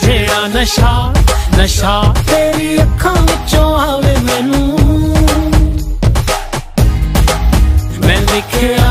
जेड़ा नशा नशा तेरी अखां विचों आवे मैनू मैं लिखिया